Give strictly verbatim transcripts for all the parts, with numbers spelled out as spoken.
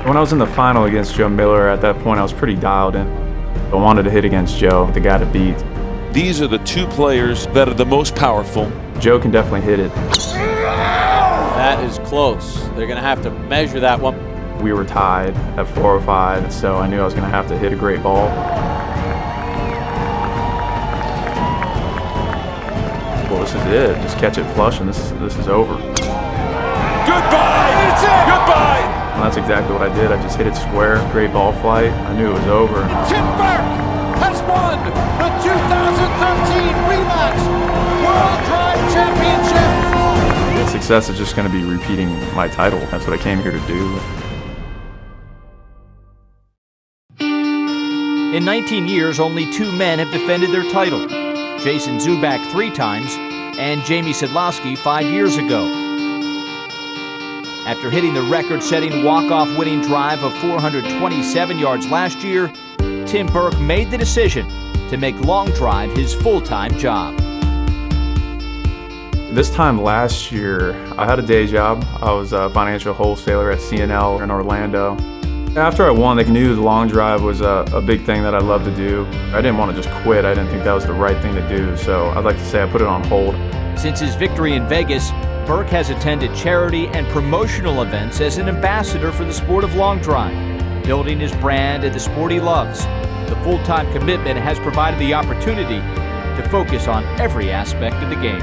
When I was in the final against Joe Miller, at that point I was pretty dialed in. I wanted to hit against Joe, the guy to beat. These are the two players that are the most powerful. Joe can definitely hit it. That is close. They're going to have to measure that one. We were tied at four oh five, so I knew I was going to have to hit a great ball. Well, this is it. Just catch it flush, and this is, this is over. Goodbye! Goodbye! And that's exactly what I did. I just hit it square, great ball flight. I knew it was over. Tim Burke has won the two thousand thirteen Rematch World Drive Championship. Success is just going to be repeating my title. That's what I came here to do. In nineteen years, only two men have defended their title. Jason Zubak three times, and Jamie Sedlowski five years ago. After hitting the record-setting walk-off winning drive of four hundred twenty-seven yards last year, Tim Burke made the decision to make long drive his full-time job. This time last year, I had a day job. I was a financial wholesaler at C N L in Orlando. After I won, they knew the long drive was a, a big thing that I loved to do. I didn't want to just quit. I didn't think that was the right thing to do, so I'd like to say I put it on hold. Since his victory in Vegas, Burke has attended charity and promotional events as an ambassador for the sport of long drive, building his brand and the sport he loves. The full-time commitment has provided the opportunity to focus on every aspect of the game.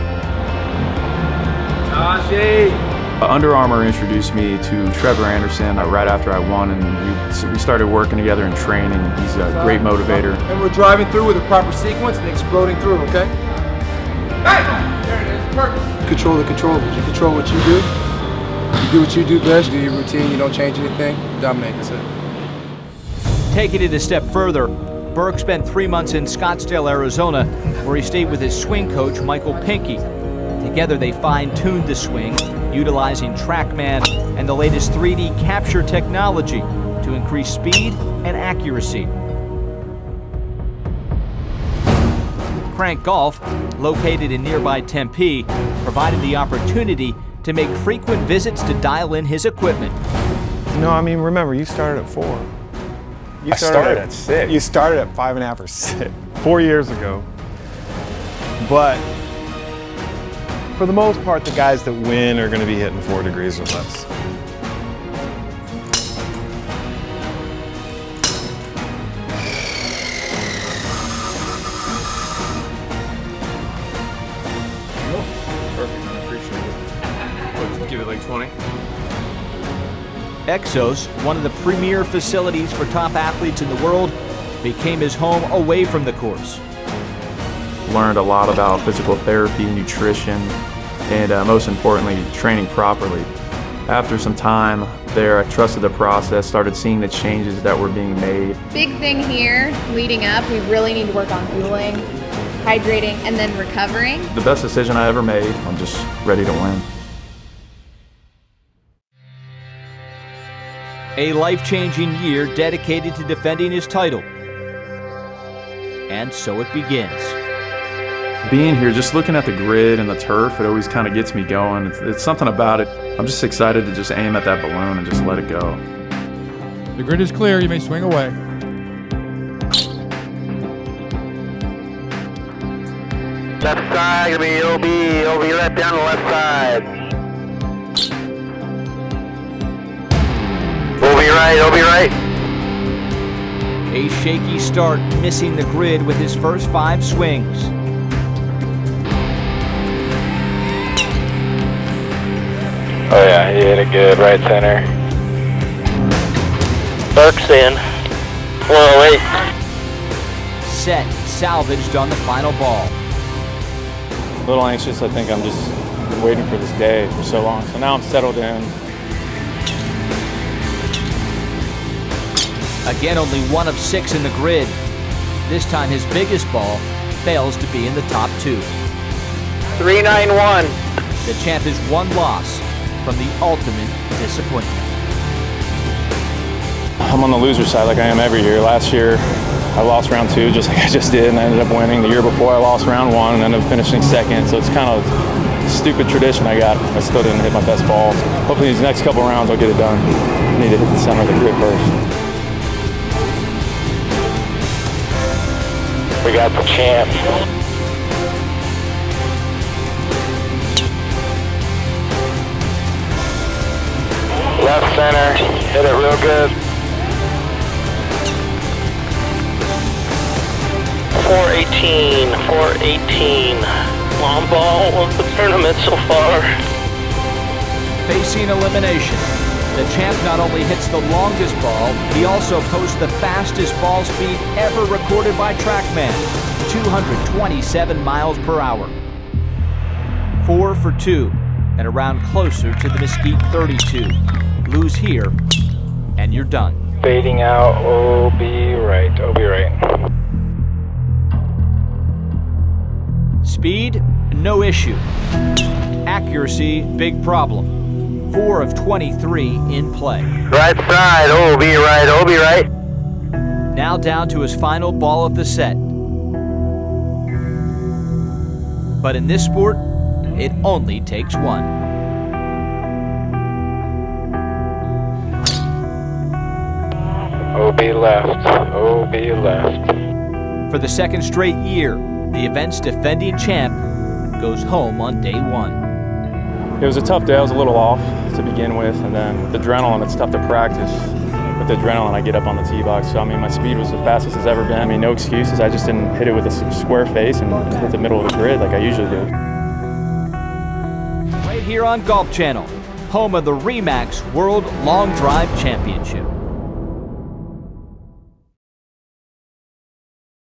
Uh, Under Armour introduced me to Trevor Anderson uh, right after I won, and we, so we started working together in training. He's a great motivator. And we're driving through with a proper sequence and exploding through, okay? Hey! There it is, perfect. Control the controllers. You control what you do. You do what you do best, do your routine, you don't change anything, dominate, that's it. Taking it a step further, Burke spent three months in Scottsdale, Arizona, where he stayed with his swing coach, Michael Pinky. Together they fine-tuned the swing, utilizing Trackman and the latest three D capture technology to increase speed and accuracy. Crank Golf, located in nearby Tempe, provided the opportunity to make frequent visits to dial in his equipment. No, I mean, remember, you started at four. You I started at six. You started at five and a half or six, four years ago. But for the most part, the guys that win are going to be hitting four degrees or less. Perfect, I appreciate it. We'll give it like twenty. Exos, one of the premier facilities for top athletes in the world, became his home away from the course. Learned a lot about physical therapy, nutrition, and uh, most importantly, training properly. After some time there, I trusted the process, started seeing the changes that were being made. Big thing here, leading up, we really need to work on fueling, hydrating, and then recovering. The best decision I ever made. I'm just ready to win. A life-changing year dedicated to defending his title. And so it begins. Being here, just looking at the grid and the turf, it always kind of gets me going. It's, it's something about it. I'm just excited to just aim at that balloon and just let it go. The grid is clear, you may swing away. Left side, gonna be O B, O B left down the left side. O B right, O B right. A shaky start, missing the grid with his first five swings. Oh yeah, he hit it good, right center. Burke's in. four oh eight. Set, salvaged on the final ball. A little anxious, I think I'm just been waiting for this day for so long. So now I'm settled in. Again, only one of six in the grid. This time his biggest ball fails to be in the top two. three nine one. The champ is one loss from the ultimate disappointment. I'm on the loser side like I am every year. Last year, I lost round two just like I just did, and I ended up winning. The year before, I lost round one and ended up finishing second. So it's kind of stupid tradition I got. I still didn't hit my best ball. So hopefully these next couple rounds I'll get it done. I need to hit the center of the grid first. We got the champ. Left center, hit it real good. four eighteen, four eighteen. Long ball of the tournament so far. Facing elimination, the champ not only hits the longest ball, he also posts the fastest ball speed ever recorded by Trackman, two hundred twenty-seven miles per hour. Four for two, and a round closer to the Mesquite thirty-two. Lose here, and you're done. Fading out, O B right, O B right. Speed, no issue. Accuracy, big problem. Four of twenty-three in play. Right side, O B right, O B right. Now down to his final ball of the set. But in this sport, it only takes one. O B left, O B left. For the second straight year, the event's defending champ goes home on day one. It was a tough day. I was a little off to begin with, and then with the adrenaline, it's tough to practice. With the adrenaline, I get up on the tee box. So I mean, my speed was the fastest it's ever been. I mean, no excuses. I just didn't hit it with a square face and hit the middle of the grid like I usually do. Right here on Golf Channel, home of the RE/MAX World Long Drive Championship.